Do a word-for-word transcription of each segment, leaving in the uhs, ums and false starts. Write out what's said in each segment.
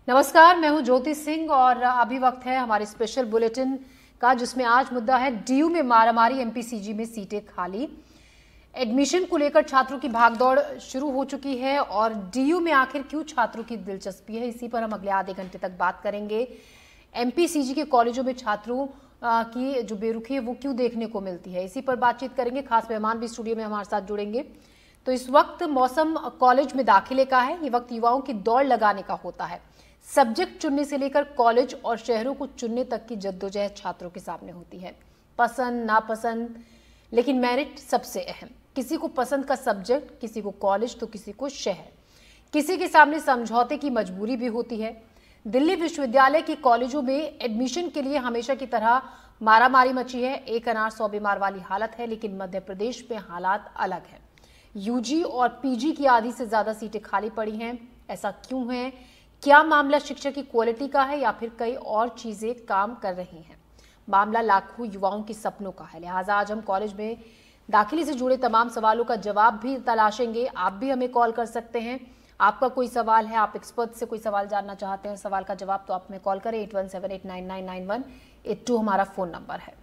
नमस्कार, मैं हूं ज्योति सिंह और अभी वक्त है हमारे स्पेशल बुलेटिन का, जिसमें आज मुद्दा है डीयू में मारामारी, एमपीसीजी में सीटें खाली। एडमिशन को लेकर छात्रों की भागदौड़ शुरू हो चुकी है और डीयू में आखिर क्यों छात्रों की दिलचस्पी है, इसी पर हम अगले आधे घंटे तक बात करेंगे। एमपीसीजी के कॉलेजों में छात्रों की जो बेरुखी है वो क्यों देखने को मिलती है, इसी पर बातचीत करेंगे। खास मेहमान भी स्टूडियो में हमारे साथ जुड़ेंगे। तो इस वक्त मौसम कॉलेज में दाखिले का है, ये वक्त युवाओं की दौड़ लगाने का होता है। सब्जेक्ट चुनने से लेकर कॉलेज और शहरों को चुनने तक की जद्दोजहद छात्रों के सामने होती है। पसंद नापसंद, लेकिन मेरिट सबसे अहम। किसी को पसंद का सब्जेक्ट, किसी को कॉलेज तो किसी को शहर। किसी के सामने समझौते की मजबूरी भी होती है। दिल्ली विश्वविद्यालय के कॉलेजों में एडमिशन के लिए हमेशा की तरह मारामारी मची है। एक अनार सौ बीमार वाली हालत है, लेकिन मध्य प्रदेश में हालात अलग है। यूजी और पीजी की आधी से ज्यादा सीटें खाली पड़ी हैं। ऐसा क्यों है? क्या मामला शिक्षा की क्वालिटी का है या फिर कई और चीजें काम कर रही हैं? मामला लाखों युवाओं के सपनों का है। लिहाजा आज हम कॉलेज में दाखिले से जुड़े तमाम सवालों का जवाब भी तलाशेंगे। आप भी हमें कॉल कर सकते हैं। आपका कोई सवाल है, आप एक्सपर्ट से कोई सवाल जानना चाहते हैं, सवाल का जवाब, तो आप हमें कॉल करें। Eight one seven eight nine nine nine one eight two हमारा फोन नंबर है।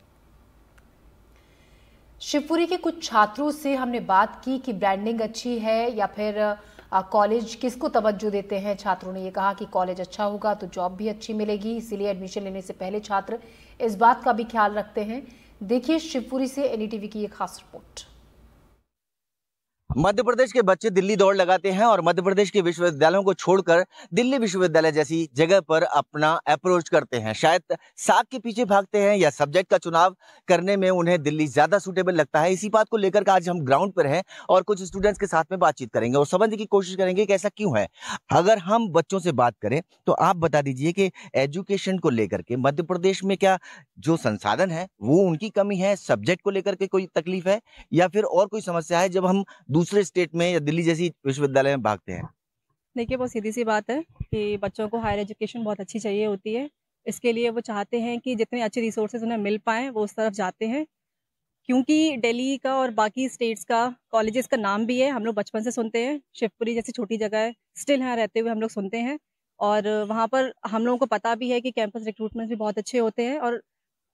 शिवपुरी के कुछ छात्रों से हमने बात की कि ब्रांडिंग अच्छी है या फिर कॉलेज किसको तवज्जो देते हैं। छात्रों ने ये कहा कि कॉलेज अच्छा होगा तो जॉब भी अच्छी मिलेगी, इसीलिए एडमिशन लेने से पहले छात्र इस बात का भी ख्याल रखते हैं। देखिए शिवपुरी से एनडीटीवी की ये खास रिपोर्ट। मध्य प्रदेश के बच्चे दिल्ली दौड़ लगाते हैं और मध्य प्रदेश के विश्वविद्यालयों को छोड़कर दिल्ली विश्वविद्यालय जैसी जगह पर अपना अप्रोच करते हैं। शायद साख के पीछे भागते हैं या सब्जेक्ट का चुनाव करने में उन्हें दिल्ली ज्यादा सूटेबल लगता है। इसी बात को लेकर आज हम ग्राउंड पर हैं और कुछ स्टूडेंट्स के साथ में बातचीत करेंगे और समझने की कोशिश करेंगे कि ऐसा क्यों है। अगर हम बच्चों से बात करें तो आप बता दीजिए कि एजुकेशन को लेकर के मध्य प्रदेश में क्या जो संसाधन है वो उनकी कमी है, सब्जेक्ट को लेकर के कोई तकलीफ है या फिर और कोई समस्या है जब हम दूसरे स्टेट में या दिल्ली जैसी विश्वविद्यालय में भागते हैं? देखिए, बहुत सीधी सी बात है कि बच्चों को हायर एजुकेशन बहुत अच्छी चाहिए होती है। इसके लिए वो चाहते हैं कि जितने अच्छे रिसोर्सेज उन्हें मिल पाएँ वो उस तरफ जाते हैं, क्योंकि दिल्ली का और बाकी स्टेट्स का कॉलेजेस का नाम भी है, हम लोग बचपन से सुनते हैं। शिवपुरी जैसी छोटी जगह है, स्टिल यहाँ रहते हुए हम लोग सुनते हैं और वहाँ पर हम लोगों को पता भी है कि कैंपस रिक्रूटमेंट भी बहुत अच्छे होते हैं और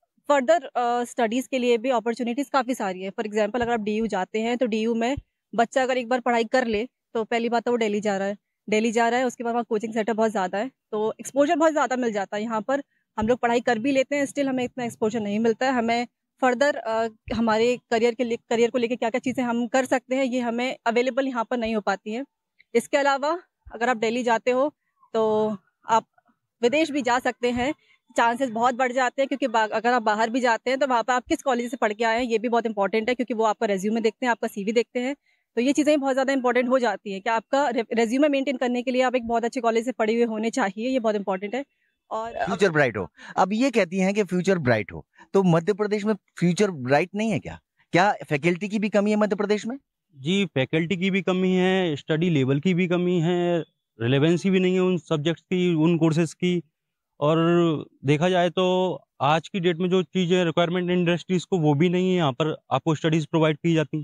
फर्दर स्टडीज़ के लिए भी अपॉर्चुनिटीज़ काफ़ी सारी है। फॉर एग्जाम्पल, अगर आप डी यू जाते हैं तो डी यू में बच्चा अगर एक बार पढ़ाई कर ले तो पहली बात तो वो दिल्ली जा रहा है दिल्ली जा रहा है उसके बाद वहाँ कोचिंग सेंटर बहुत ज़्यादा है, तो एक्सपोजर बहुत ज़्यादा मिल जाता है। यहाँ पर हम लोग पढ़ाई कर भी लेते हैं, स्टिल हमें इतना एक्सपोजर नहीं मिलता है। हमें फर्दर हमारे करियर के लिए करियर को लेकर क्या क्या चीज़ें हम कर सकते हैं ये हमें अवेलेबल यहाँ पर नहीं हो पाती हैं। इसके अलावा अगर आप दिल्ली जाते हो तो आप विदेश भी जा सकते हैं, चांसेस बहुत बढ़ जाते हैं, क्योंकि अगर आप बाहर भी जाते हैं तो वहाँ पर आप किस कॉलेज से पढ़ के आए हैं ये भी बहुत इंपॉर्टेंट है, क्योंकि वो आपका रेज्यूमे देखते हैं, आपका सीवी देखते हैं। तो ये चीज़ें बहुत ज़्यादा इंपॉर्टेंट हो जाती है कि आपका रेज्यूमे मेंटेन करने के लिए आप एक बहुत अच्छे कॉलेज से पढ़े हुए होने चाहिए, ये बहुत इंपॉर्टेंट है। और फ्यूचर ब्राइट हो, अब ये कहती हैं कि फ्यूचर ब्राइट हो, तो मध्य प्रदेश में फ्यूचर ब्राइट नहीं है क्या? क्या फैकल्टी की भी कमी है मध्य प्रदेश में? जी, फैकल्टी की भी कमी है, स्टडी लेवल की भी कमी है, रिलेवेंसी भी नहीं है उन सब्जेक्ट्स की, उन कोर्सेज की। और देखा जाए तो आज की डेट में जो चीज़ें रिक्वायरमेंट इंडस्ट्रीज़ को वो भी नहीं है, यहाँ पर आपको स्टडीज़ प्रोवाइड की जाती।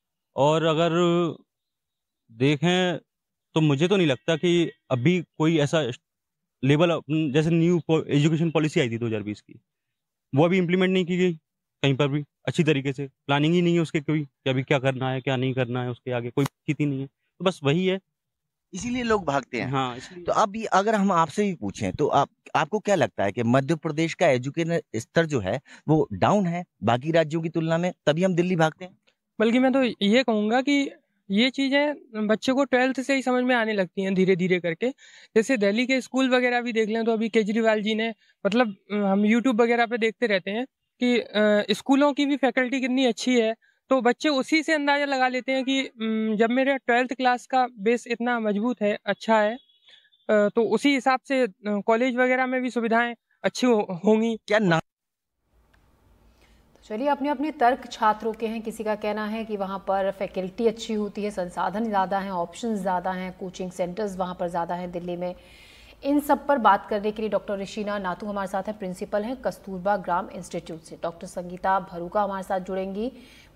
और अगर देखें तो मुझे तो नहीं लगता कि अभी कोई ऐसा लेवल, जैसे न्यू एजुकेशन पॉलिसी आई थी दो हज़ार बीस की, वो अभी इम्प्लीमेंट नहीं की गई कहीं पर भी अच्छी तरीके से। प्लानिंग ही नहीं है उसके कोई कि अभी क्या करना है क्या नहीं करना है, उसके आगे कोई बातचीत ही नहीं है, तो बस वही है, इसीलिए लोग भागते हैं। हाँ इसलिए। तो अब अगर हम आपसे भी पूछें तो आप आपको क्या लगता है कि मध्य प्रदेश का एजुकेशन स्तर जो है वो डाउन है बाकी राज्यों की तुलना में, तभी हम दिल्ली भागते हैं? बल्कि मैं तो ये कहूँगा कि ये चीज़ें बच्चे को ट्वेल्थ से ही समझ में आने लगती हैं धीरे धीरे करके। जैसे दिल्ली के स्कूल वगैरह भी देख लें तो अभी केजरीवाल जी ने, मतलब हम यूट्यूब वगैरह पे देखते रहते हैं कि स्कूलों की भी फैकल्टी कितनी अच्छी है, तो बच्चे उसी से अंदाज़ा लगा लेते हैं कि जब मेरे ट्वेल्थ क्लास का बेस इतना मजबूत है, अच्छा है, तो उसी हिसाब से कॉलेज वगैरह में भी सुविधाएं अच्छी होंगी। क्या ना चलिए, अपने अपने तर्क छात्रों के हैं। किसी का कहना है कि वहाँ पर फैकल्टी अच्छी होती है, संसाधन ज़्यादा हैं, ऑप्शन ज़्यादा हैं, कोचिंग सेंटर्स वहाँ पर ज़्यादा हैं दिल्ली में। इन सब पर बात करने के लिए डॉक्टर ऋषिना नातू हमारे साथ हैं, प्रिंसिपल हैं कस्तूरबा ग्राम इंस्टीट्यूट से। डॉक्टर संगीता भरूका हमारे साथ जुड़ेंगी,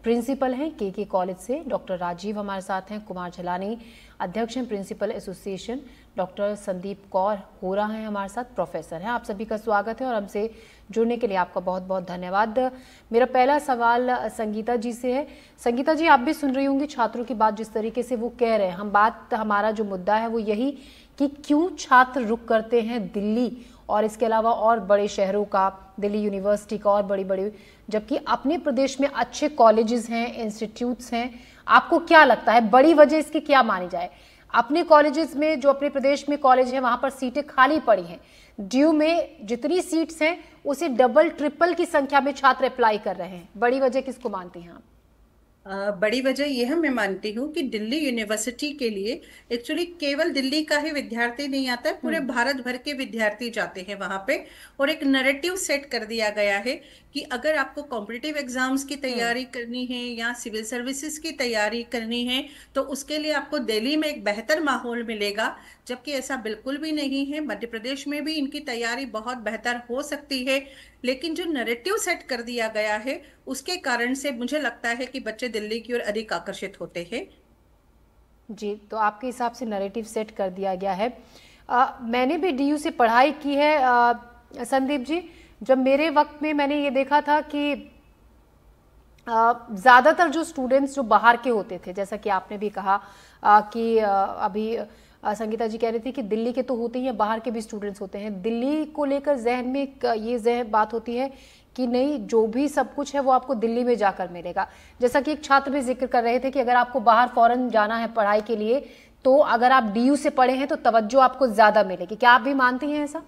प्रिंसिपल हैं के के कॉलेज से। डॉक्टर राजीव हमारे साथ हैं, कुमार झलानी अध्यक्ष हैं principal association, doctor Sandeep Kaur Hora हैं हमारे साथ, प्रोफेसर हैं। आप सभी का स्वागत है और हमसे जुड़ने के लिए आपका बहुत बहुत धन्यवाद। मेरा पहला सवाल संगीता जी से है। संगीता जी, आप भी सुन रही होंगी छात्रों की बात, जिस तरीके से वो कह रहे हैं। हम बात, हमारा जो मुद्दा है वो यही कि क्यों छात्र रुक करते हैं दिल्ली और इसके अलावा और बड़े शहरों का, दिल्ली यूनिवर्सिटी का और बड़ी बड़ी, जबकि अपने प्रदेश में अच्छे कॉलेजेस हैं, इंस्टीट्यूट्स हैं। आपको क्या लगता है बड़ी वजह इसकी क्या मानी जाए? अपने कॉलेजेस में, जो अपने प्रदेश में कॉलेज है, वहां पर सीटें खाली पड़ी हैं। ड्यू में जितनी सीट्स हैं उसे डबल ट्रिपल की संख्या में छात्र अप्लाई कर रहे हैं। बड़ी वजह किसको मानती हैं आप? Uh, बड़ी वजह यह मैं मानती हूँ कि दिल्ली यूनिवर्सिटी के लिए एक्चुअली केवल दिल्ली का ही विद्यार्थी नहीं आता है, पूरे भारत भर के विद्यार्थी जाते हैं वहाँ पे। और एक नैरेटिव सेट कर दिया गया है कि अगर आपको कॉम्पिटिटिव एग्जाम्स की तैयारी करनी है या सिविल सर्विसेज की तैयारी करनी है तो उसके लिए आपको दिल्ली में एक बेहतर माहौल मिलेगा, जबकि ऐसा बिल्कुल भी नहीं है। मध्य प्रदेश में भी इनकी तैयारी बहुत बेहतर हो सकती है, लेकिन जो नैरेटिव सेट कर दिया गया है उसके कारण से मुझे लगता है कि बच्चे दिल्ली की ओर अधिक आकर्षित होते हैं। जी, तो आपके हिसाब से नैरेटिव सेट कर दिया गया है। आ, मैंने भी डीयू से पढ़ाई की है आ, संदीप जी। जब मेरे वक्त में मैंने ये देखा था कि ज़्यादातर जो स्टूडेंट्स जो बाहर के होते थे, जैसा कि आपने भी कहा आ, कि आ, अभी आ, संगीता जी कह रही थी कि दिल्ली के तो होते ही हैं, बाहर के भी स्टूडेंट्स होते हैं। दिल्ली को लेकर जहन में एक ये जहन बात होती है कि नहीं, जो भी सब कुछ है वो आपको दिल्ली में जाकर मिलेगा। जैसा कि एक छात्र भी जिक्र कर रहे थे कि अगर आपको बाहर फॉरेन जाना है पढ़ाई के लिए तो अगर आप डीयू से पढ़े हैं तो तवज्जो आपको ज़्यादा मिलेगी। क्या आप भी मानती हैं ऐसा?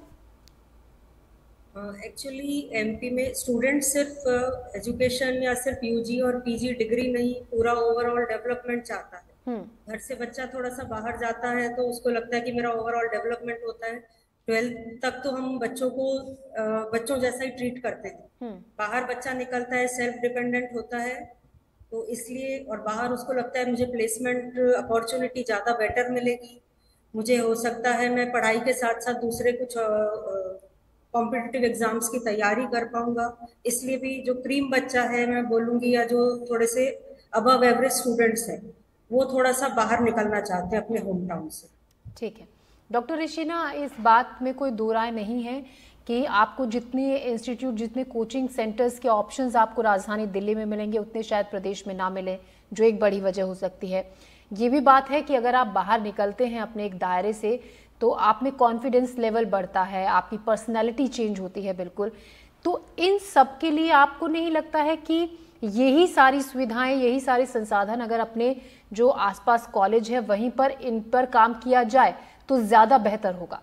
एक्चुअली uh, एमपी में स्टूडेंट सिर्फ एजुकेशन uh, या सिर्फ यूजी और पीजी डिग्री नहीं, पूरा ओवरऑल डेवलपमेंट चाहता है। घर से बच्चा थोड़ा सा बाहर जाता है तो उसको लगता है कि मेरा ओवरऑल डेवलपमेंट होता है। ट्वेल्थ तक तो हम बच्चों को uh, बच्चों जैसा ही ट्रीट करते हैं। बाहर बच्चा निकलता है, सेल्फ डिपेंडेंट होता है, तो इसलिए, और बाहर उसको लगता है मुझे प्लेसमेंट अपॉर्चुनिटी ज़्यादा बेटर मिलेगी, मुझे हो सकता है मैं पढ़ाई के साथ साथ दूसरे कुछ कॉम्पिटिटिव एग्जाम्स की तैयारी कर पाऊंगा। इसलिए भी जो क्रीम बच्चा है मैं बोलूँगी, या जो थोड़े से अबव एवरेज स्टूडेंट्स हैं, वो थोड़ा सा बाहर निकलना चाहते हैं अपने होम टाउन से। ठीक है डॉक्टर ऋषिना, इस बात में कोई दो राय नहीं है कि आपको जितने इंस्टीट्यूट, जितने कोचिंग सेंटर्स के ऑप्शंस आपको राजधानी दिल्ली में मिलेंगे उतने शायद प्रदेश में ना मिले, जो एक बड़ी वजह हो सकती है। ये भी बात है कि अगर आप बाहर निकलते हैं अपने एक दायरे से तो आप में कॉन्फिडेंस लेवल बढ़ता है, आपकी पर्सनैलिटी चेंज होती है बिल्कुल। तो इन सब के लिए आपको नहीं लगता है कि यही सारी सुविधाएं, यही सारे संसाधन अगर अपने जो आसपास कॉलेज है वहीं पर इन पर काम किया जाए तो ज्यादा बेहतर होगा?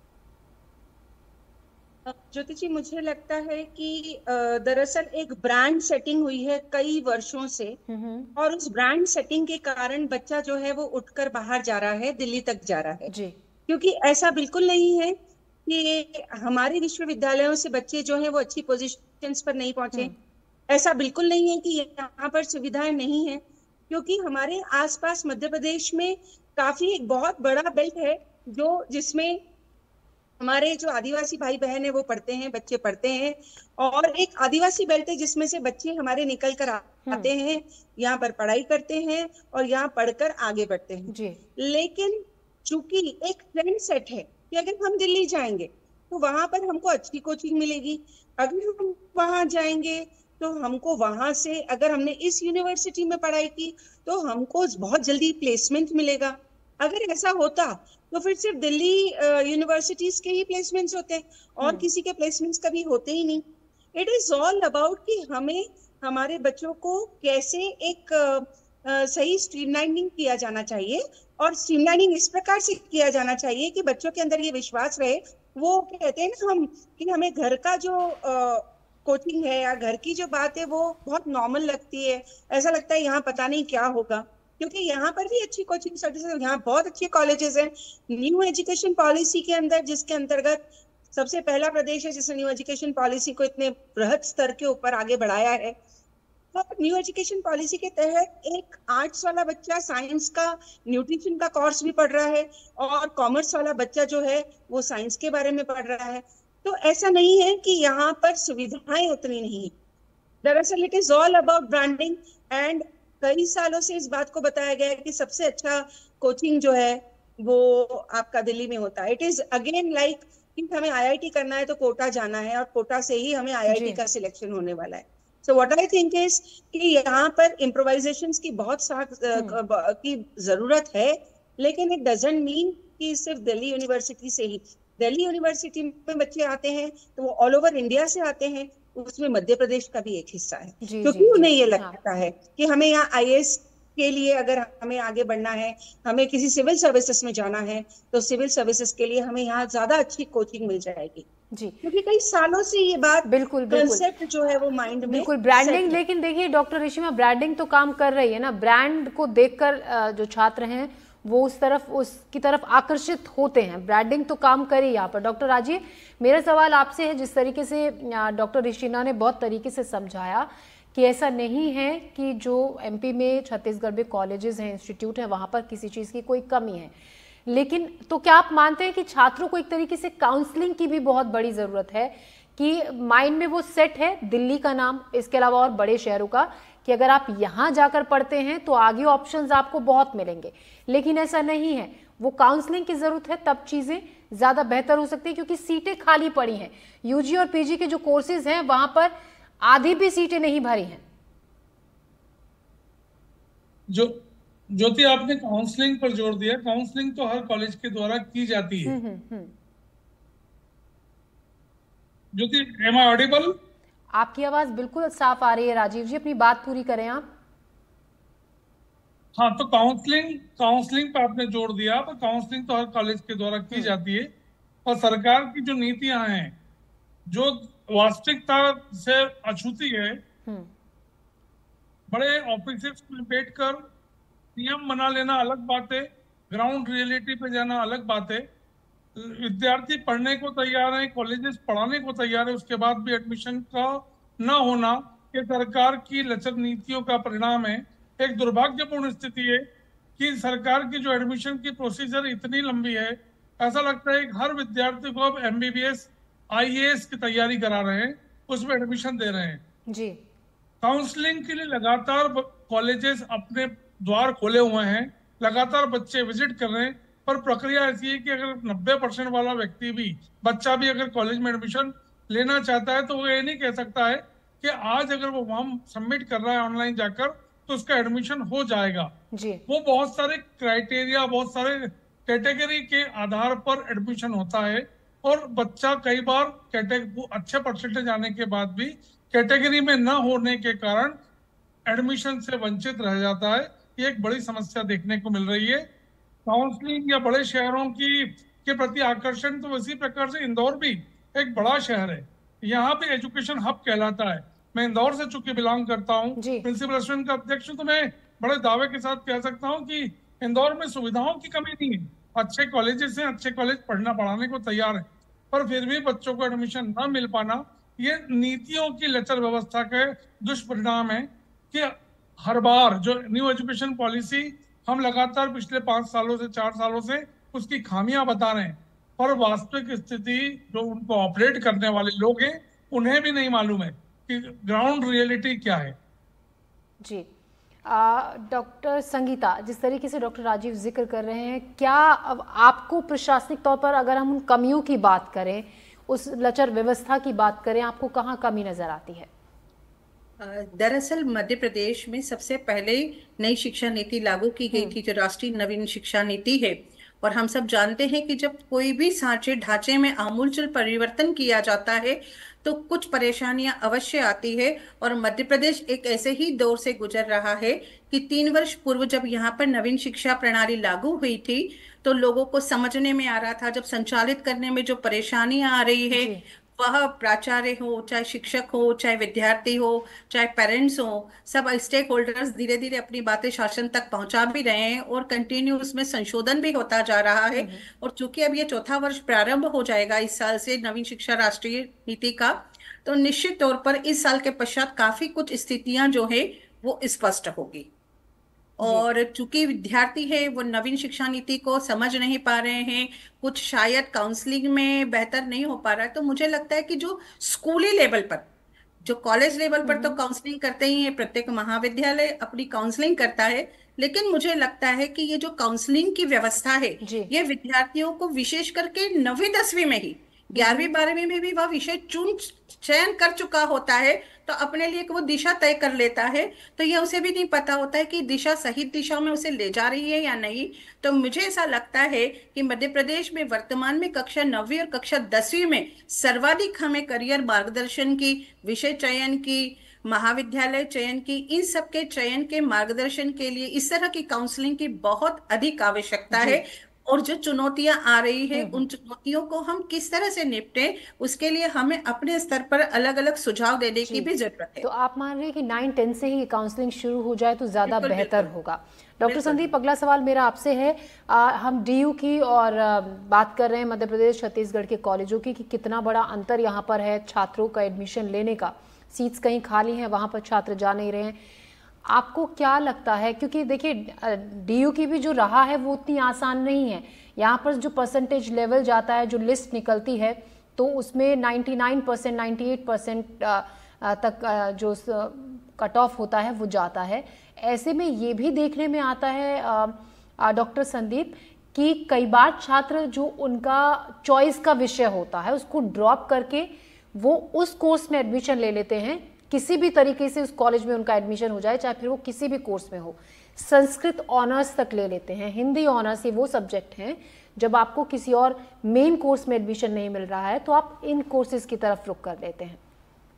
ज्योति जी, मुझे लगता है कि दरअसल एक ब्रांड सेटिंग हुई है कई वर्षों से, और उस ब्रांड सेटिंग के कारण बच्चा जो है वो उठकर बाहर जा रहा है, दिल्ली तक जा रहा है जी। क्योंकि ऐसा बिल्कुल नहीं है कि हमारे विश्वविद्यालयों से बच्चे जो है वो अच्छी पोजीशंस पर नहीं पहुंचे। ऐसा बिल्कुल नहीं है कि यहाँ पर सुविधाएं नहीं है, क्योंकि हमारे आसपास मध्य प्रदेश में काफी एक बहुत बड़ा बेल्ट है जो जिसमें हमारे जो आदिवासी भाई बहन है वो पढ़ते हैं, बच्चे पढ़ते हैं, और एक आदिवासी बेल्ट है जिसमें से बच्चे हमारे निकल कर आते हैं, यहाँ पर पढ़ाई करते हैं और यहाँ पढ़कर आगे बढ़ते हैं जी। लेकिन चूंकि एक ट्रेंड सेट है कि अगर हम दिल्ली जाएंगे तो वहां पर हमको अच्छी कोचिंग मिलेगी, अगर हम वहां जाएंगे तो हमको वहां से, अगर हमने इस यूनिवर्सिटी में पढ़ाई की तो हमको बहुत जल्दी प्लेसमेंट मिलेगा। अगर ऐसा होता तो फिर सिर्फ दिल्ली यूनिवर्सिटीज के ही प्लेसमेंट्स होते और किसी के प्लेसमेंट्स कभी होते ही नहीं। इट इज ऑल अबाउट कि हमें हमारे बच्चों को कैसे एक uh, सही स्ट्रीमलाइनिंग किया जाना चाहिए, और स्ट्रीमलाइनिंग इस प्रकार से किया जाना चाहिए कि बच्चों के अंदर ये विश्वास रहे। वो कहते हैं ना हम कि हमें घर का जो uh, कोचिंग है या घर की जो बात है वो बहुत नॉर्मल लगती है, ऐसा लगता है यहाँ पता नहीं क्या होगा, क्योंकि यहाँ पर भी अच्छी कोचिंग सर्विसेज, यहाँ बहुत अच्छे कॉलेजेस हैं। न्यू एजुकेशन पॉलिसी के अंदर, जिसके अंतर्गत सबसे पहला प्रदेश है जिसने न्यू एजुकेशन पॉलिसी को इतने बृहद स्तर के ऊपर आगे बढ़ाया है, तो न्यू एजुकेशन पॉलिसी के तहत एक आर्ट्स वाला बच्चा साइंस का न्यूट्रिशन का कोर्स भी पढ़ रहा है, और कॉमर्स वाला बच्चा जो है वो साइंस के बारे में पढ़ रहा है। तो ऐसा नहीं है कि यहाँ पर सुविधाएं उतनी नहीं है। दरअसल it is all about branding. And कई सालों से इस बात को बताया गया है कि सबसे अच्छा कोचिंग जो है वो आपका दिल्ली में होता है। इट इज अगेन लाइक कि हमें आईआईटी करना है तो कोटा जाना है और कोटा से ही हमें आईआईटी का सिलेक्शन होने वाला है। So what I think is कि यहाँ पर इम्प्रोवाइजेशन की बहुत साथ की जरूरत है, लेकिन इट डजंट मीन कि सिर्फ दिल्ली यूनिवर्सिटी से ही। दिल्ली यूनिवर्सिटी में बच्चे आते हैं तो वो ऑल ओवर इंडिया से आते हैं, उसमें मध्य प्रदेश का भी एक हिस्सा है, क्योंकि उन्हें ये लगता है कि हमें यहाँ आईएएस के लिए अगर हमें आगे बढ़ना है, हमें किसी सिविल सर्विसेज में जाना है, तो सिविल सर्विसेज के लिए हमें यहाँ ज्यादा अच्छी कोचिंग मिल जाएगी जी, क्योंकि कई सालों से ये बात बिल्कुल कंसेप्ट जो है वो माइंड में बिल्कुल ब्रांडिंग। लेकिन देखिए डॉक्टर रेशिमा, ब्रांडिंग तो काम कर रही है ना, ब्रांड को देखकर जो छात्र हैं वो उस तरफ उसकी तरफ आकर्षित होते हैं, ब्रांडिंग तो काम करे यहाँ पर। डॉक्टर राजीव, मेरा सवाल आपसे है, जिस तरीके से डॉक्टर ऋषिना ने बहुत तरीके से समझाया कि ऐसा नहीं है कि जो एमपी में, छत्तीसगढ़ में कॉलेजेस हैं, इंस्टीट्यूट है, वहाँ पर किसी चीज़ की कोई कमी है, लेकिन तो क्या आप मानते हैं कि छात्रों को एक तरीके से काउंसलिंग की भी बहुत बड़ी ज़रूरत है कि माइंड में वो सेट है दिल्ली का नाम, इसके अलावा और बड़े शहरों का, कि अगर आप यहाँ जाकर पढ़ते हैं तो आगे ऑप्शंस आपको बहुत मिलेंगे, लेकिन ऐसा नहीं है, वो काउंसलिंग की ज़रूरत है, तब चीज़ें ज़्यादा बेहतर हो सकती है, क्योंकि सीटें खाली पड़ी हैं। यूजी और पीजी के जो कोर्सेज हैं वहाँ पर आधी भी सीटें नहीं भरी हैं। जो ज्योति, आपने काउंसलिंग पर जोर दिया, काउंसलिंग तो हर कॉलेज के द्वारा की जाती है। Jyoti, am I audible? आपकी आवाज बिल्कुल साफ आ रही है राजीव जी, अपनी बात पूरी करें आप। हाँ, तो काउंसलिंग काउंसलिंग पर आपने जोर दिया, तो काउंसलिंग तो हर कॉलेज के द्वारा की जाती है, और सरकार की जो नीतियां हैं जो वास्तविकता से अछूती है, बड़े ऑफिसेस में बैठकर नियम बना लेना अलग बात है, ग्राउंड रियलिटी पे जाना अलग बात है। विद्यार्थी पढ़ने को तैयार है, कॉलेजेस पढ़ाने को तैयार है, उसके बाद भी एडमिशन का न होना ये सरकार की लचर नीतियों का परिणाम है। एक दुर्भाग्यपूर्ण स्थिति है कि सरकार की जो एडमिशन की प्रोसीजर इतनी लंबी है, ऐसा लगता है कि हर विद्यार्थी को अब एमबीबीएस आईएएस की तैयारी करा रहे हैं, उसमें एडमिशन दे रहे हैं जी। काउंसलिंग के लिए लगातार कॉलेजेस अपने द्वार खोले हुए हैं, लगातार बच्चे विजिट कर रहे हैं, पर प्रक्रिया ऐसी है कि अगर नब्बे परसेंट वाला व्यक्ति भी, बच्चा भी अगर कॉलेज में एडमिशन लेना चाहता है तो वो ये नहीं कह सकता है कि आज अगर वो फॉर्म सबमिट कर रहा है ऑनलाइन जाकर तो उसका एडमिशन हो जाएगा जी। वो बहुत सारे क्राइटेरिया, बहुत सारे कैटेगरी के आधार पर एडमिशन होता है, और बच्चा कई बार कैटेगरी अच्छे परसेंटेज आने के बाद भी कैटेगरी में न होने के कारण एडमिशन से वंचित रह जाता है। ये एक बड़ी समस्या देखने को मिल रही है। काउंसलिंग या बड़े शहरों की के प्रति आकर्षण, तो इसी प्रकार से इंदौर भी एक बड़ा शहर है, यहाँ पे एजुकेशन हब कहलाता है। मैं इंदौर से चूंकि बिलोंग करता हूँ, प्रिंसिपल रेस्टोरेंट का अध्यक्ष, तो मैं बड़े दावे के साथ कह सकता हूँ कि इंदौर में सुविधाओं की कमी नहीं है, अच्छे कॉलेजेस हैं, अच्छे कॉलेज पढ़ना पढ़ाने को तैयार है, पर फिर भी बच्चों को एडमिशन न मिल पाना ये नीतियों की लचर व्यवस्था के दुष्परिणाम है कि हर बार जो न्यू एजुकेशन पॉलिसी हम लगातार पिछले पांच सालों से चार सालों से उसकी खामियां बता रहे हैं, पर वास्तविक स्थिति जो उनको ऑपरेट करने वाले लोग हैं उन्हें भी नहीं मालूम है कि ग्राउंड रियलिटी क्या है। जी डॉक्टर संगीता, जिस तरीके से डॉक्टर राजीव जिक्र कर रहे हैं, क्या अब आपको प्रशासनिक तौर पर अगर हम उन कमियों की बात करें, उस लचर व्यवस्था की बात करें, आपको कहाँ कमी नजर आती है? दरअसल मध्य प्रदेश में सबसे पहले नई शिक्षा नीति लागू की गई थी, जो राष्ट्रीय नवीन शिक्षा नीति है, और हम सब जानते हैं कि जब कोई भी सांचे ढांचे में आमूलचूल परिवर्तन किया जाता है तो कुछ परेशानियां अवश्य आती है। और मध्य प्रदेश एक ऐसे ही दौर से गुजर रहा है कि तीन वर्ष पूर्व जब यहाँ पर नवीन शिक्षा प्रणाली लागू हुई थी तो लोगों को समझने में आ रहा था, जब संचालित करने में जो परेशानियां आ रही है, वह प्राचार्य हो, चाहे शिक्षक हो, चाहे विद्यार्थी हो, चाहे पेरेंट्स हो, सब स्टेक होल्डर्स धीरे धीरे अपनी बातें शासन तक पहुंचा भी रहे हैं और कंटिन्यू उसमें संशोधन भी होता जा रहा है। और चूंकि अब ये चौथा वर्ष प्रारंभ हो जाएगा इस साल से नवीन शिक्षा राष्ट्रीय नीति का, तो निश्चित तौर पर इस साल के पश्चात काफी कुछ स्थितियां जो है वो स्पष्ट होगी। और चूंकि विद्यार्थी है वो नवीन शिक्षा नीति को समझ नहीं पा रहे हैं, कुछ शायद काउंसलिंग में बेहतर नहीं हो पा रहा है, तो मुझे लगता है कि जो स्कूली लेवल पर जो कॉलेज लेवल पर तो काउंसलिंग करते ही है, प्रत्येक महाविद्यालय अपनी काउंसलिंग करता है, लेकिन मुझे लगता है कि ये जो काउंसलिंग की व्यवस्था है ये विद्यार्थियों को विशेष करके नवीं दसवीं में ही, ग्यारहवीं बारहवीं में भी वह विषय चुन चयन कर चुका होता है तो अपने लिए वो दिशा तय कर लेता है, तो ये उसे भी नहीं पता होता है कि दिशा सही दिशा में उसे ले जा रही है या नहीं। तो मुझे ऐसा लगता है कि मध्य प्रदेश में वर्तमान में कक्षा नौवीं और कक्षा दसवीं में सर्वाधिक हमें करियर मार्गदर्शन की, विषय चयन की, महाविद्यालय चयन की, इन सब के चयन के मार्गदर्शन के लिए इस तरह की काउंसलिंग की बहुत अधिक आवश्यकता है। और जो चुनौतियां आ रही है उन चुनौतियों को हम किस तरह से निपटें, उसके लिए हमें अपने स्तर पर अलग अलग सुझाव देने की भी जरूरत है। तो आप मान रहे हैं कि नाइन टेन से ही काउंसलिंग शुरू हो जाए तो ज्यादा बेहतर होगा। डॉक्टर संदीप, अगला सवाल मेरा आपसे है, आ, हम डीयू की और आ, बात कर रहे हैं मध्य प्रदेश छत्तीसगढ़ के कॉलेजों की कि कितना बड़ा अंतर यहाँ पर है छात्रों का एडमिशन लेने का, सीट्स कहीं खाली हैं वहां पर छात्र जा नहीं रहे हैं। आपको क्या लगता है, क्योंकि देखिए डीयू की भी जो रहा है वो उतनी आसान नहीं है, यहाँ पर जो परसेंटेज लेवल जाता है, जो लिस्ट निकलती है तो उसमें निन्यानवे परसेंट अट्ठानवे परसेंट तक जो कट ऑफ होता है वो जाता है। ऐसे में ये भी देखने में आता है डॉक्टर संदीप कि कई बार छात्र जो उनका चॉइस का विषय होता है उसको ड्रॉप करके वो उस कोर्स में एडमिशन ले लेते हैं, किसी भी तरीके से उस कॉलेज में उनका एडमिशन हो जाए, चाहे फिर वो किसी भी कोर्स में हो। संस्कृत ऑनर्स तक ले लेते हैं, हिंदी ऑनर्स, ये वो सब्जेक्ट हैं जब आपको किसी और मेन कोर्स में एडमिशन नहीं मिल रहा है तो आप इन कोर्सेज की तरफ रुख कर लेते हैं।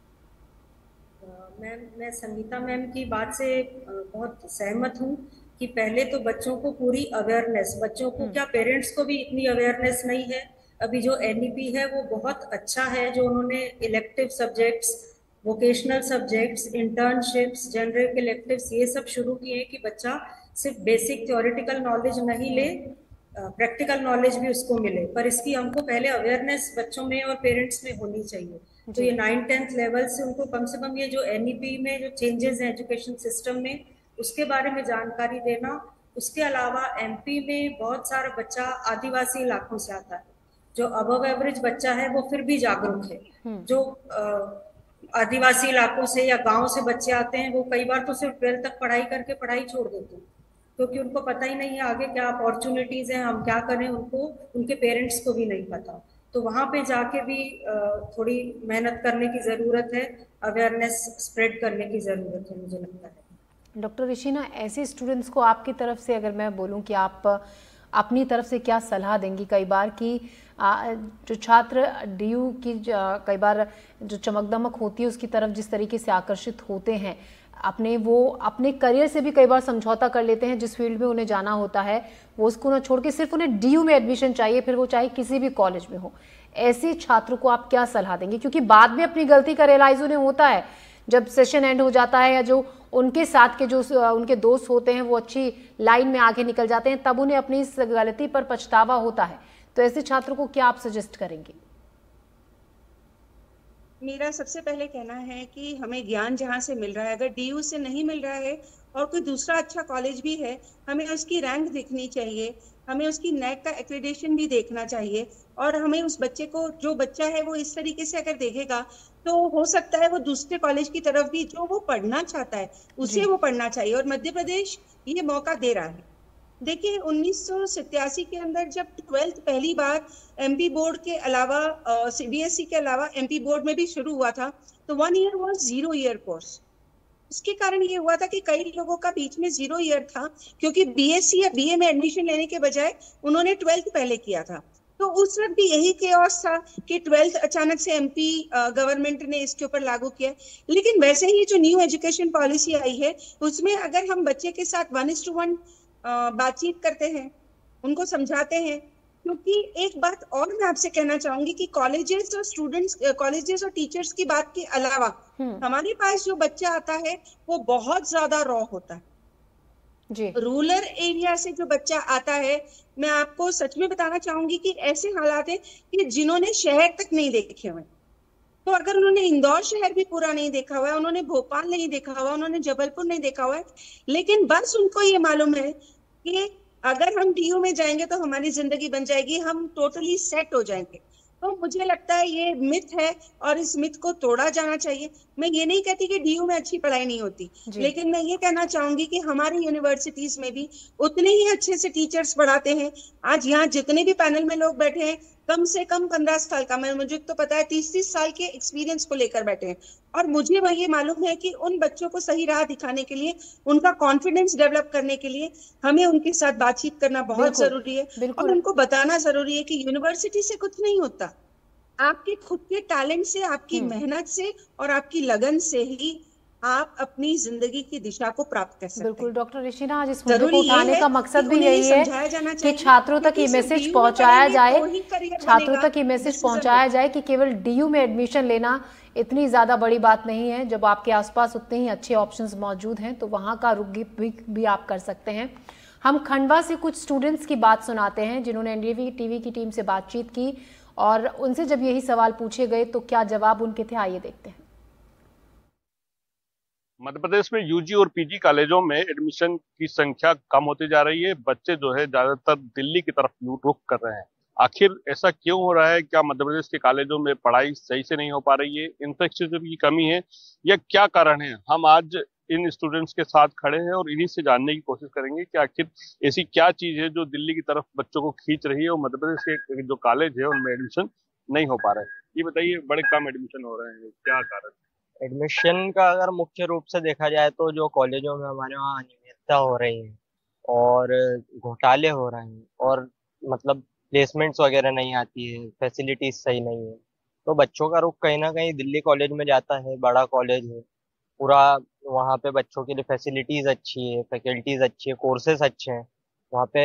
मैम, मैं संगीता मैम की बात से बहुत सहमत हूँ कि पहले तो बच्चों को पूरी अवेयरनेस, बच्चों को क्या पेरेंट्स को भी इतनी अवेयरनेस नहीं है। अभी जो एनईपी है वो बहुत अच्छा है, जो उन्होंने elective subjects, vocational subjects, internships, generic electives ये सब शुरू किए कि बच्चा सिर्फ बेसिक थ्योरेटिकल नॉलेज नहीं ले, प्रैक्टिकल नॉलेज भी उसको मिले। पर इसकी हमको पहले अवेयरनेस बच्चों में और पेरेंट्स में होनी चाहिए। तो ये नाइन टेंथ लेवल से उनको कम से कम ये जो एनईपी में जो चेंजेस हैं एजुकेशन सिस्टम में उसके बारे में जानकारी देना। उसके अलावा एमपी में बहुत सारा बच्चा आदिवासी इलाकों से आता है, जो अबव एवरेज बच्चा है वो फिर भी जागरूक है। जो आदिवासी इलाकों से या गांव से बच्चे आते हैं वो कई बार तो सिर्फ ट्वेल्थ तक पढ़ाई करके पढ़ाई छोड़ देते हैं क्योंकि उनको पता ही नहीं है आगे क्या अपॉर्चुनिटीज हैं, हम क्या करें, उनको उनके पेरेंट्स को भी नहीं पता। तो वहां पे जाके भी थोड़ी मेहनत करने की जरूरत है, अवेयरनेस स्प्रेड करने की जरूरत है, मुझे लगता है। डॉक्टर ऋषिना, ऐसे स्टूडेंट्स को आपकी तरफ से अगर मैं बोलूं कि आप अपनी तरफ से क्या सलाह देंगी, कई बार कि जो छात्र डीयू की कई बार जो चमक दमक होती है उसकी तरफ जिस तरीके से आकर्षित होते हैं, अपने वो अपने करियर से भी कई बार समझौता कर लेते हैं, जिस फील्ड में उन्हें जाना होता है वो उसको ना छोड़ के सिर्फ उन्हें डीयू में एडमिशन चाहिए, फिर वो चाहे किसी भी कॉलेज में हो। ऐसे छात्रों को आप क्या सलाह देंगे, क्योंकि बाद में अपनी गलती का रियलाइज उन्हें होता है जब सेशन एंड हो जाता है या जो उनके साथ के जो उनके दोस्त होते हैं वो अच्छी लाइन में आगे निकल जाते हैं, तब उन्हें अपनी इस गलती पर पछतावा होता है। तो ऐसे छात्रों को क्या आप सजेस्ट करेंगे? मेरा सबसे पहले कहना है कि हमें ज्ञान जहाँ से मिल रहा है, अगर डीयू से नहीं मिल रहा है और कोई दूसरा अच्छा कॉलेज भी है, हमें उसकी रैंक देखनी चाहिए, हमें उसकी नेट का एक्रेडिटेशन भी देखना चाहिए और हमें उस बच्चे को, जो बच्चा है वो इस तरीके से अगर देखेगा तो हो सकता है वो दूसरे कॉलेज की तरफ भी जो वो पढ़ना चाहता है उसे वो पढ़ना चाहिए। और मध्य प्रदेश ये मौका दे रहा है। देखिए उन्नीस सौ सत्तासी के अंदर जब ट्वेल्थ पहली बार एमपी बोर्ड के अलावा सीबीएसई के अलावा एमपी बोर्ड में भी शुरू हुआ था तो one year was zero year course. उसके कारण ये हुआ था कि कई लोगों का बीच में जीरो ईयर था क्योंकि बीएससी या बीए में एडमिशन लेने के बजाय उन्होंने ट्वेल्थ पहले किया था। तो उस वक्त भी यही केओस था कि ट्वेल्थ अचानक से एमपी गवर्नमेंट ने इसके ऊपर लागू किया। लेकिन वैसे ही जो न्यू एजुकेशन पॉलिसी आई है उसमें अगर हम बच्चे के साथ वन इज टू वन बातचीत करते हैं, उनको समझाते हैं, क्योंकि एक बात और मैं आपसे कहना चाहूंगी कि कॉलेजेस और स्टूडेंट्स, कॉलेजेस और टीचर्स की बात के अलावा हमारे पास जो बच्चा आता है वो बहुत ज्यादा रॉ होता है जी। रूरल एरिया से जो बच्चा आता है, मैं आपको सच में बताना चाहूंगी कि ऐसे हालात है कि जिन्होंने शहर तक नहीं देखे हुए, तो अगर उन्होंने इंदौर शहर भी पूरा नहीं देखा हुआ है, उन्होंने भोपाल नहीं देखा हुआ, उन्होंने जबलपुर नहीं देखा हुआ है, लेकिन बस उनको ये मालूम है कि अगर हम डीयू में जाएंगे तो हमारी जिंदगी बन जाएगी, हम टोटली सेट हो जाएंगे। तो मुझे लगता है ये मिथ है और इस मिथ को तोड़ा जाना चाहिए। मैं ये नहीं कहती कि डीयू में अच्छी पढ़ाई नहीं होती, लेकिन मैं ये कहना चाहूंगी कि हमारी यूनिवर्सिटीज में भी उतने ही अच्छे से टीचर्स पढ़ाते हैं। आज यहाँ जितने भी पैनल में लोग बैठे हैं, कम से कम पंद्रह साल का, मैं मुझे तो पता है तीस तीस साल के एक्सपीरियंस को लेकर बैठे हैं। और मुझे वह ये मालूम है कि उन बच्चों को सही राह दिखाने के लिए, उनका कॉन्फिडेंस डेवलप करने के लिए हमें उनके साथ बातचीत करना बहुत जरूरी है और उनको बताना जरूरी है कि यूनिवर्सिटी से कुछ नहीं होता। आपके खुद के टैलेंट से, आपकी मेहनत से और आपकी लगन से ही आप अपनी जिंदगी की दिशा को प्राप्त कर सकते हैं। बिल्कुल डॉक्टर ऋषिना, आज इस मुद्दे को उठाने का मकसद भी यही है कि छात्रों तक ये मैसेज पहुंचाया जाए, छात्रों तक ये मैसेज पहुंचाया जाए कि केवल डीयू में एडमिशन लेना इतनी ज्यादा बड़ी बात नहीं है। जब आपके आसपास उतने ही अच्छे ऑप्शंस मौजूद हैं तो वहां का रुख भी, भी आप कर सकते हैं। हम खंडवा से कुछ स्टूडेंट्स की बात सुनाते हैं जिन्होंने एनडीटीवी टीवी की टीम से बातचीत की और उनसे जब यही सवाल पूछे गए तो क्या जवाब उनके थे, आइए देखते हैं। मध्य प्रदेश में यूजी और पीजी कॉलेजों में एडमिशन की संख्या कम होती जा रही है। बच्चे जो है ज्यादातर दिल्ली की तरफ रुख कर रहे हैं। आखिर ऐसा क्यों हो रहा है? क्या मध्य प्रदेश के कॉलेजों में पढ़ाई सही से नहीं हो पा रही है, इंफ्रास्ट्रक्चर की कमी है, या क्या कारण है? हम आज इन स्टूडेंट्स के साथ खड़े हैं और इन्हीं से जानने की कोशिश करेंगे कि आखिर ऐसी क्या चीज है जो दिल्ली की तरफ बच्चों को खींच रही है और मध्य प्रदेश के जो कॉलेज है उनमें एडमिशन नहीं हो पा रहा है। ये बताइए, बड़े कम एडमिशन हो रहे हैं, क्या कारण? एडमिशन का अगर मुख्य रूप से देखा जाए तो जो कॉलेजों में हमारे वहाँ अनियमितता हो रही है और घोटाले हो रहे हैं और मतलब प्लेसमेंट्स वगैरह नहीं आती है, फैसिलिटीज सही नहीं है, तो बच्चों का रुख कहीं ना कहीं दिल्ली कॉलेज में जाता है। बड़ा कॉलेज है पूरा, वहाँ पे बच्चों के लिए फैसिलिटीज अच्छी है, फैकल्टीज अच्छी है, कोर्सेज अच्छे हैं, वहाँ पे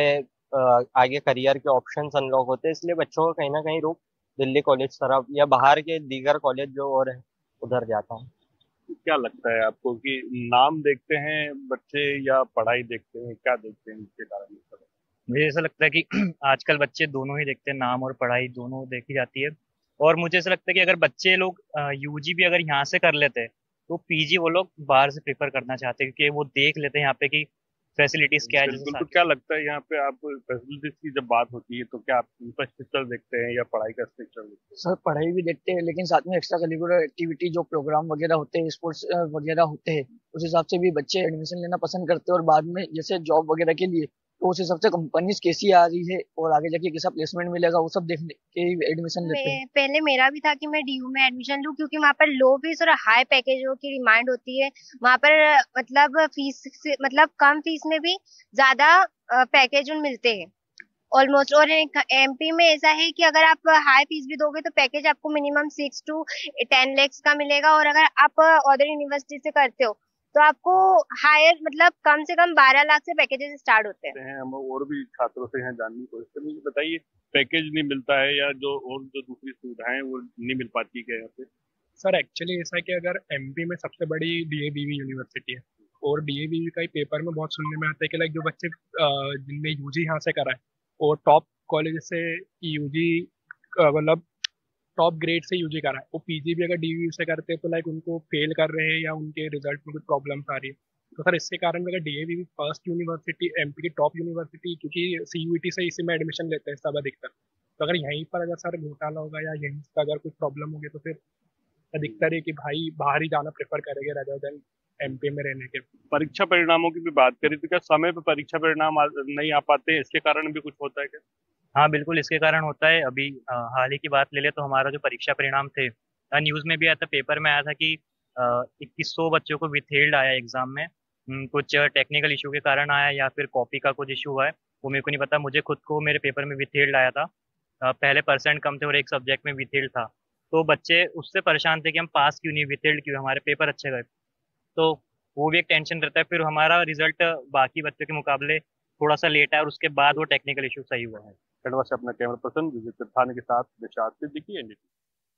आगे करियर के ऑप्शंस अनलॉक होते हैं, इसलिए बच्चों का कहीं ना कहीं रुख दिल्ली कॉलेज तरफ या बाहर के दीगर कॉलेज जो और है उधर जाता है। क्या लगता है आपको कि नाम देखते हैं बच्चे या पढ़ाई देखते हैं? क्या देखते हैं इसके कारण? मुझे ऐसा लगता है कि आजकल बच्चे दोनों ही देखते हैं, नाम और पढ़ाई दोनों देखी जाती है। और मुझे ऐसा लगता है कि अगर बच्चे लोग यूजी भी अगर यहाँ से कर लेते हैं तो पीजी वो लोग बाहर से प्रेफर करना चाहते हैं, क्योंकि वो देख लेते हैं यहाँ पे कि फैसिलिटीज क्या है। बिल्कुल, तो क्या लगता है यहाँ पे आप फैसिलिटीज की जब बात होती है तो क्या आप इंफ्रास्ट्रक्चर देखते हैं या पढ़ाई का स्ट्रक्चर देखते हैं? सर पढ़ाई भी देखते हैं, लेकिन साथ में एक्स्ट्रा करिकुलर एक्टिविटी जो प्रोग्राम वगैरह होते हैं, स्पोर्ट्स वगैरह होते हैं, उस हिसाब से भी बच्चे एडमिशन लेना पसंद करते हैं। और बाद में जैसे जॉब वगैरह के लिए तो उस हिसाब से कंपनीज कैसी आ रही है और आगे जाके कैसा प्लेसमेंट मिलेगा वो सब देखने के एडमिशन लेते हैं। पहले मेरा भी था कि मैं डीयू में एडमिशन लूं, क्योंकि वहाँ पर लो फीस और हाई पैकेजों की डिमांड होती है। वहाँ पर मतलब फीस मतलब कम फीस में भी ज्यादा पैकेज मिलते हैं ऑलमोस्ट। और एमपी में ऐसा है कि अगर आप हाई फीस भी दोगे तो पैकेज आपको minimum six to ten lakhs का मिलेगा, और अगर आप अदर यूनिवर्सिटी से करते हो तो आपको हायर मतलब कम से कम बारह लाख से पैकेजेस स्टार्ट होते हैं। हम और भी छात्रों से यहाँ जानने की कोशिश करेंगे। बताइए, पैकेज नहीं मिलता है या जो और जो दूसरी सुविधाएं वो नहीं मिल पाती है यहाँ पे? सर एक्चुअली ऐसा है कि अगर एमपी में सबसे बड़ी डीएवीवी यूनिवर्सिटी है और डीएवीवी का ही पेपर में बहुत सुनने में आता है कि लाइक जो बच्चे जिनने यूजी यहाँ से करा है और टॉप कॉलेज से यूजी मतलब टॉप ग्रेड से यूजी करा है, वो पीजी भी अगर डीयू से करते हैं तो लाइक उनको फेल कर रहे हैं या उनके रिजल्ट में कुछ प्रॉब्लम्स आ रही है। तो सर इसके कारण अगर डीएवी फर्स्ट यूनिवर्सिटी एमपी की टॉप यूनिवर्सिटी, क्योंकि सीयूईटी से इसी में एडमिशन लेते हैं सब अधिकतर, तो अगर यहीं पर अगर सर घोटाला होगा या यहीं पर अगर कुछ प्रॉब्लम होगी तो फिर अधिकतर है कि भाई बाहर ही जाना प्रेफर करेंगे रादर देन एमपी में रहने के। परीक्षा परिणामों की भी बात करें तो क्या समय पे परीक्षा परिणाम नहीं आ पाते, इसके कारण भी कुछ होता है क्या? हाँ बिल्कुल, इसके कारण होता है। अभी हाल ही की बात ले ले तो हमारा जो परीक्षा परिणाम थे, न्यूज़ में भी आया था, पेपर में आया था कि इक्कीस सौ बच्चों को विथहेल्ड आया एग्जाम में। कुछ टेक्निकल इशू के कारण आया या फिर कॉपी का कुछ इशू हुआ है वो मेरे को नहीं पता। मुझे खुद को मेरे पेपर में विथहेल्ड आया था, पहले परसेंट कम थे और एक सब्जेक्ट में विथहेल्ड था, तो बच्चे उससे परेशान थे कि हम पास क्यों नहीं, विथहेल्ड क्यों, हमारे पेपर अच्छे गए। तो वो भी एक टेंशन रहता है। फिर हमारा रिजल्ट बाकी बच्चों के मुकाबले थोड़ा सा लेट है और उसके बाद वो टेक्निकल इशू सही हुआ है। खंडवा से अपना कैमरा पर्सन विजय त्रिपाठी के साथ निशात सिद्दीकी, एनडीटीवी।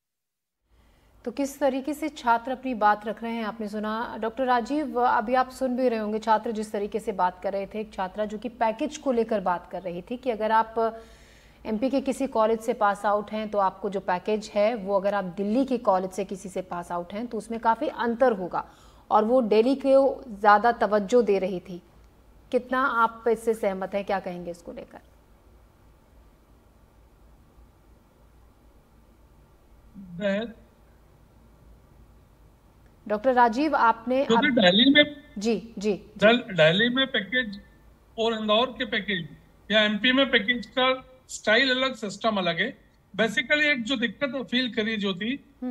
तो किस तरीके से छात्र अपनी बात रख रहे हैं आपने सुना। डॉक्टर राजीव, अभी आप सुन भी रहे होंगे छात्र जिस तरीके से बात कर रहे थे। एक छात्रा जो कि पैकेज को लेकर बात कर रही थी कि अगर आप एमपी के किसी कॉलेज से पास आउट हैं तो आपको जो पैकेज है वो अगर आप दिल्ली के कॉलेज से किसी से पास आउट हैं तो उसमें काफ़ी अंतर होगा, और वो दिल्ली को ज़्यादा तवज्जो दे रही थी। कितना आप इससे सहमत हैं, क्या कहेंगे इसको लेकर? डॉक्टर राजीव, आपने क्योंकि दिल्ली में जी जी दिल्ली में पैकेज और इंदौर के पैकेज या एमपी में पैकेज का स्टाइल अलग, सिस्टम अलग है। बेसिकली एक जो दिक्कत फील करी जो थी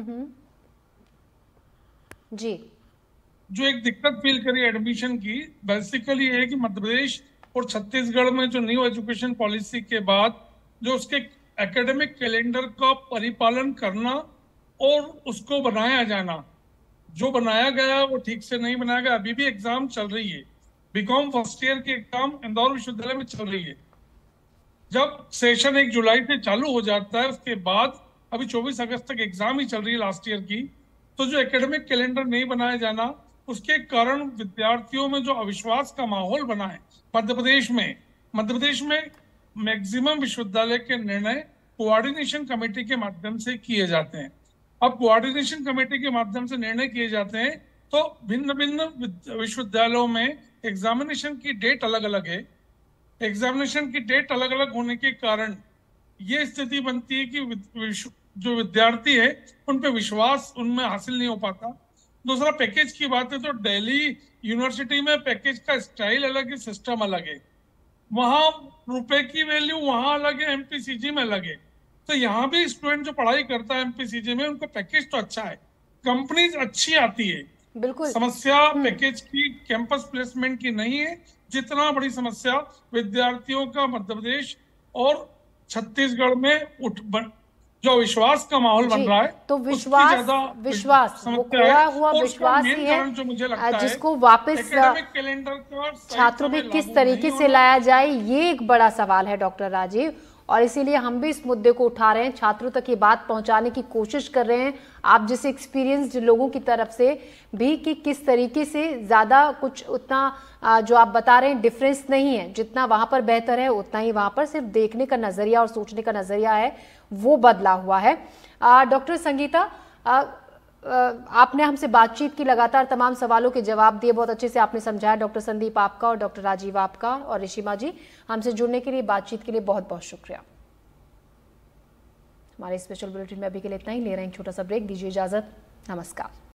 जी जो एक दिक्कत फील करी एडमिशन की, बेसिकली ये है कि मध्य प्रदेश और छत्तीसगढ़ में जो न्यू एजुकेशन पॉलिसी के बाद जो उसके एकेडमिक कैलेंडर का परिपालन करना और उसको बनाया जाना, जो बनाया गया वो ठीक से नहीं बनाया गया। अभी भी एग्जाम चल रही है, बीकॉम फर्स्ट ईयर की एग्जाम इंदौर विश्वविद्यालय में चल रही है। जब सेशन एक जुलाई से चालू हो जाता है, उसके बाद अभी चौबीस अगस्त तक एग्जाम ही चल रही है लास्ट ईयर की, तो जो एकेडमिक कैलेंडर नहीं बनाया जाना, उसके कारण विद्यार्थियों में जो अविश्वास का माहौल बना है मध्य प्रदेश में मध्य प्रदेश में मैक्सिमम विश्वविद्यालय के निर्णय कोऑर्डिनेशन कमेटी के माध्यम से किए जाते हैं। अब कोऑर्डिनेशन कमेटी के माध्यम से निर्णय किए जाते हैं तो भिन्न भिन्न विश्वविद्यालयों में एग्जामिनेशन की डेट अलग अलग है। एग्जामिनेशन की डेट अलग अलग होने के कारण ये स्थिति बनती है कि जो विद्यार्थी है उन पे विश्वास उनमें हासिल नहीं हो पाता। दूसरा, पैकेज की बात है तो दिल्ली यूनिवर्सिटी में पैकेज का स्टाइल अलग है, सिस्टम अलग है। वहां रुपए की वैल्यू वहां अलग है, एमपीसीजी में अलग है। तो यहाँ भी स्टूडेंट जो पढ़ाई करता है एमपीसीजी में, उनका पैकेज तो अच्छा है, कंपनीज अच्छी आती है। बिल्कुल समस्या पैकेज की कैंपस प्लेसमेंट की नहीं है, जितना बड़ी समस्या विद्यार्थियों का मध्य प्रदेश और छत्तीसगढ़ में उठ बन, जो विश्वास का माहौल बन रहा है, तो विश्वास विश्वास वो खोया हुआ विश्वास ही है जो मुझे लगता जिसको वापस छात्रों में किस तरीके से लाया जाए, ये एक बड़ा सवाल है डॉक्टर राजीव। और इसीलिए हम भी इस मुद्दे को उठा रहे हैं, छात्रों तक ये बात पहुंचाने की कोशिश कर रहे हैं, आप जैसे एक्सपीरियंस्ड लोगों की तरफ से भी, कि किस तरीके से ज़्यादा कुछ उतना जो आप बता रहे हैं डिफरेंस नहीं है, जितना वहाँ पर बेहतर है उतना ही वहाँ पर सिर्फ देखने का नज़रिया और सोचने का नज़रिया है वो बदला हुआ है। डॉक्टर संगीता, आ, आपने हमसे बातचीत की, लगातार तमाम सवालों के जवाब दिए, बहुत अच्छे से आपने समझाया। डॉक्टर संदीप आपका और डॉक्टर राजीव आपका और ऋषिमा जी, हमसे जुड़ने के लिए, बातचीत के लिए बहुत बहुत शुक्रिया। हमारे स्पेशल बुलेटिन में अभी के लिए इतना ही, ले रहे हैं एक छोटा सा ब्रेक, दीजिए इजाजत, नमस्कार।